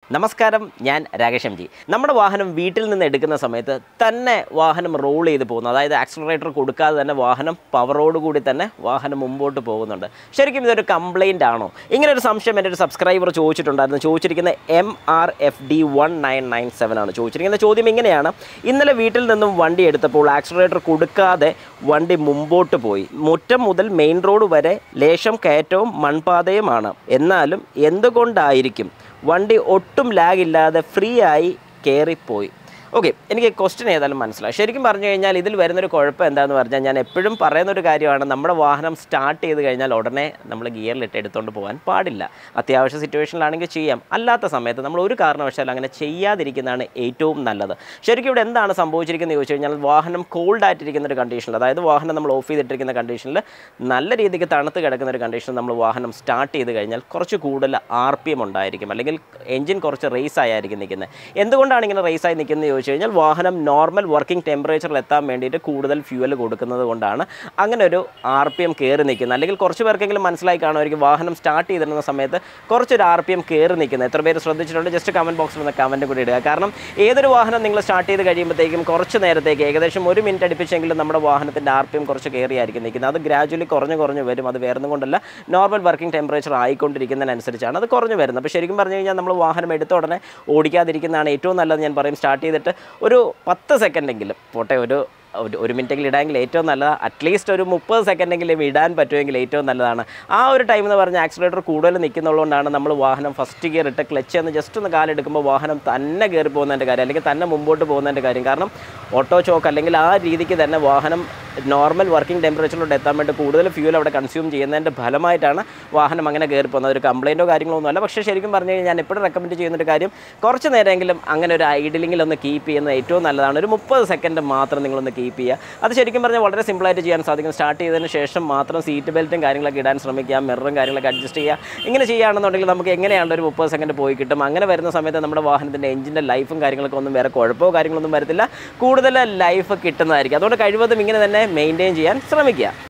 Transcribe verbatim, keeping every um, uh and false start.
നമസ്കാരം, ഞാൻ Rakesh M G. നമ്മുടെ വാഹനം വീട്ടിൽ നിന്ന് എടുക്കുന്ന സമയത്ത് തന്നെ വാഹനം റോൾ ചെയ്ത് പോകുന്നു. അതായത് ആക്സിലറേറ്റർ കൊടുക്കാതെ തന്നെ വാഹനം പവറോടുകൂടി തന്നെ വാഹനം മുമ്പോട്ട് പോകുന്നുണ്ട്. ശരിക്കും ഇതൊരു കംപ്ലയിൻ്റ് ആണോ? ഇങ്ങനെ ഒരു സംശയം എൻ്റെ ഒരു സബ്സ്ക്രൈബർ ചോദിച്ചിട്ടുണ്ടായിരുന്നു. ചോദിച്ചിരിക്കുന്ന M R F D one nine nine seven ആണ്. ചോദിച്ചിരിക്കുന്ന ചോദ്യം ഇങ്ങനെയാണ്: ഇന്നലെ വീട്ടിൽ നിന്നും വണ്ടി എടുത്തപ്പോൾ ആക്സിലറേറ്റർ കൊടുക്കാതെ വണ്ടി മുമ്പോട്ട് പോയി. മുറ്റം മുതൽ മെയിൻ റോഡ് വരെ ലേശം കയറ്റവും മൺപാതയുമാണ്. എന്നാലും എന്തുകൊണ്ടായിരിക്കും വണ്ടി ഒട്ടും ലാഗില്ലാതെ ഫ്രീ ആയി കയറിപ്പോയി? ഓക്കെ, എനിക്ക് ക്വസ്റ്റ്യൻ ഏതായാലും മനസ്സിലായി. ശരിക്കും പറഞ്ഞു കഴിഞ്ഞാൽ ഇതിൽ വരുന്നൊരു കുഴപ്പം എന്താണെന്ന് പറഞ്ഞാൽ, ഞാൻ എപ്പോഴും പറയുന്നൊരു കാര്യമാണ്, നമ്മുടെ വാഹനം സ്റ്റാർട്ട് ചെയ്ത് കഴിഞ്ഞാൽ ഉടനെ നമ്മൾ ഗിയറിലിട്ട് എടുത്തുകൊണ്ട് പോകാൻ പാടില്ല. അത്യാവശ്യ സിറ്റുവേഷനിലാണെങ്കിൽ ചെയ്യാം, അല്ലാത്ത സമയത്ത് നമ്മൾ ഒരു കാരണവശാലും അങ്ങനെ ചെയ്യാതിരിക്കുന്നതാണ് ഏറ്റവും നല്ലത്. ശരിക്കും ഇവിടെ എന്താണ് സംഭവിച്ചിരിക്കുന്നത് ചോദിച്ചു കഴിഞ്ഞാൽ, വാഹനം കോൾഡ് ആയിട്ടിരിക്കുന്ന ഒരു കണ്ടീഷനിൽ, അതായത് വാഹനം നമ്മൾ ഓഫ് ചെയ്തിട്ടിരിക്കുന്ന കണ്ടീഷനിൽ നല്ല രീതിക്ക് തണുത്ത് കിടക്കുന്ന ഒരു കണ്ടീഷനിൽ നമ്മൾ വാഹനം സ്റ്റാർട്ട് ചെയ്ത് കഴിഞ്ഞാൽ കുറച്ച് കൂടുതൽ ആർ പി എം ഉണ്ടായിരിക്കും, അല്ലെങ്കിൽ എഞ്ചിൻ കുറച്ച് റേസ് ആയിരിക്കും നിൽക്കുന്നത്. എന്തുകൊണ്ടാണ് ഇങ്ങനെ റേസ് ആയി നിൽക്കുന്നത് ചോദിച്ചു കഴിഞ്ഞാൽ, വാഹനം നോർമൽ വർക്കിംഗ് ടെമ്പറേച്ചറിൽ എത്താൻ വേണ്ടിയിട്ട് കൂടുതൽ ഫ്യൂവൽ കൊടുക്കുന്നത് കൊണ്ടാണ് അങ്ങനെ ഒരു ആർ പി എം കയറി നിൽക്കുന്നത്. അല്ലെങ്കിൽ കുറച്ച് പേർക്കെങ്കിലും മനസ്സിലായി കാണുമായിരിക്കും, വാഹനം സ്റ്റാർട്ട് ചെയ്തിരുന്ന സമയത്ത് കുറച്ചൊരു ആർ പി എം കയറി നിൽക്കുന്നത്. എത്ര പേര് ശ്രദ്ധിച്ചിട്ടുണ്ട്? ജസ്റ്റ് കമൻറ്റ് ബോക്സിൽ നിന്ന് കമൻറ്റ് കൂടി ഇടുക. കാരണം ഏതൊരു വാഹനം നിങ്ങൾ സ്റ്റാർട്ട് ചെയ്ത് കഴിയുമ്പോഴത്തേക്കും കുറച്ച് നേരത്തേക്ക്, ഏകദേശം ഒരു മിനിറ്റ് അടുപ്പിച്ചെങ്കിലും നമ്മുടെ വാഹനത്തിൻ്റെ ആർ പി എം കുറച്ച് കയറിയായിരിക്കും നിൽക്കുന്നത്. അത് ഗ്രാജുവലി കുറഞ്ഞ് കുറഞ്ഞ് വരും. അത് വേറൊന്നും കൊണ്ടല്ല, നോർമൽ വർക്കിംഗ് ടെമ്പറേച്ചർ ആയിക്കൊണ്ടിരിക്കുന്നതിനനുസരിച്ചാണ് അത് കുറഞ്ഞ് വരുന്നത്. അപ്പോൾ ശരിക്കും പറഞ്ഞു കഴിഞ്ഞാൽ നമ്മൾ വാഹനം എടുത്ത ഉടനെ ഓടിക്കാതിരിക്കുന്നതാണ് ഏറ്റവും നല്ലത്. ഞാൻ പറയും, സ്റ്റാർട്ട് ചെയ്തിട്ട് ഒരു പത്ത് സെക്കൻഡെങ്കിലും പോട്ടെ, ഒരു ഒരു മിനിറ്റെങ്കിലും ഇടാമെങ്കിൽ ഏറ്റവും നല്ലത്. അറ്റ്ലീസ്റ്റ് ഒരു മുപ്പത് സെക്കൻഡെങ്കിലും ഇടാൻ പറ്റുമെങ്കിൽ ഏറ്റവും നല്ലതാണ്. ആ ഒരു ടൈം എന്ന് പറഞ്ഞാൽ ആക്സിലേറ്റർ കൂടുതൽ നിൽക്കുന്നുള്ളതുകൊണ്ടാണ് നമ്മൾ വാഹനം ഫസ്റ്റ് ഗിയർ ഇട്ട് ക്ലച്ച് എന്ന് ജസ്റ്റ് ഒന്ന് കാലെടുക്കുമ്പോൾ വാഹനം തന്നെ കയറി പോകുന്നതിൻ്റെ കാര്യം, അല്ലെങ്കിൽ തന്നെ മുമ്പോട്ട് പോകുന്നതിൻ്റെ കാര്യം. കാരണം ഓട്ടോ ചോക്ക് അല്ലെങ്കിൽ ആ രീതിക്ക് തന്നെ വാഹനം നോർമൽ വർക്കിംഗ് ടെമ്പറേച്ചറിലോട്ട് എത്താൻ വേണ്ടി കൂടുതൽ ഫ്യൂൽ അവിടെ കൺസ്യൂം ചെയ്യുന്നതിൻ്റെ ഫലമായിട്ടാണ് വാഹനം അങ്ങനെ കയറി പോകുന്നത്. ഒരു കംപ്ലയിൻറ്റോ കാര്യങ്ങളൊന്നും അല്ല. പക്ഷേ ശരിക്കും പറഞ്ഞു കഴിഞ്ഞാൽ ഞാൻ എപ്പോഴും റെക്കമെൻഡ് ചെയ്യുന്നൊരു കാര്യം, കുറച്ച് നേരമെങ്കിലും അങ്ങനെ ഒരു ഐഡിലിങ്ങിലൊന്ന് കീപ്പ് ചെയ്യുന്നത് ഏറ്റവും നല്ലതാണ്. ഒരു മുപ്പത് സെക്കൻഡ് മാത്രം നിങ്ങളൊന്ന് കീപ്പ് ചെയ്യുക. അത് ശരിക്കും പറഞ്ഞാൽ വളരെ സിമ്പിളായിട്ട് ചെയ്യാൻ സാധിക്കും. സ്റ്റാർട്ട് ചെയ്തതിന് ശേഷം മാത്രം സീറ്റ് ബെൽറ്റും കാര്യങ്ങളൊക്കെ ഇടാൻ ശ്രമിക്കുക, മിററും കാര്യങ്ങളൊക്കെ അഡ്ജസ്റ്റ് ചെയ്യുക. ഇങ്ങനെ ചെയ്യുകയാണെന്നുണ്ടെങ്കിൽ നമുക്ക് എങ്ങനെയാണ് ഒരു മുപ്പത് സെക്കൻഡ് പോയി കിട്ടും. അങ്ങനെ വരുന്ന സമയത്ത് നമ്മുടെ വാഹനത്തിൻ്റെ എഞ്ചിൻ്റെ ലൈഫും കാര്യങ്ങളൊക്കെ ഒന്നും വേറെ കുഴപ്പമോ കാര്യങ്ങളൊന്നും വരത്തില്ല, കൂടുതൽ ലൈഫ് കിട്ടുന്നതായിരിക്കും. അതുകൊണ്ട് കഴിവതും ഇങ്ങനെ തന്നെ മെയിൻറ്റെയിൻ ചെയ്യാൻ ശ്രമിക്കുക.